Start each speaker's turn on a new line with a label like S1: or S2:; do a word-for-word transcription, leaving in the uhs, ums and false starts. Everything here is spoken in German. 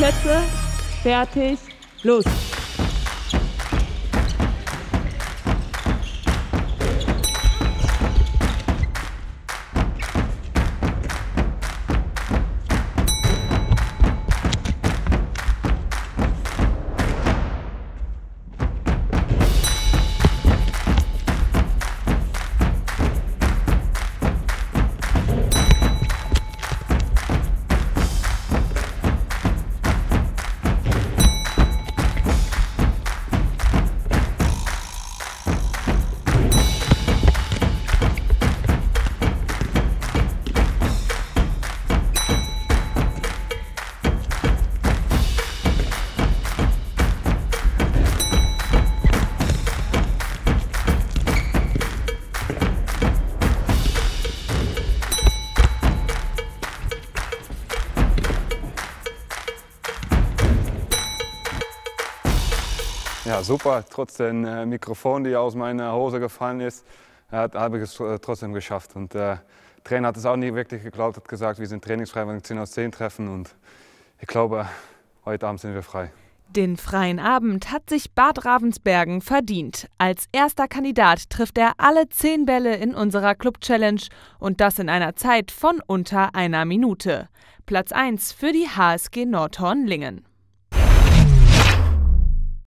S1: Plätze, fertig, los!
S2: Ja, super, trotz den äh, Mikrofon, die aus meiner Hose gefallen ist, äh, habe ich es äh, trotzdem geschafft. Und der Trainer hat es auch nie wirklich geglaubt, hat gesagt, wir sind trainingsfrei, wenn wir zehn aus zehn treffen. Und ich glaube, heute Abend sind wir frei.
S1: Den freien Abend hat sich Bad Ravensbergen verdient. Als erster Kandidat trifft er alle zehn Bälle in unserer Club-Challenge und das in einer Zeit von unter einer Minute. Platz eins für die H S G Nordhorn Lingen.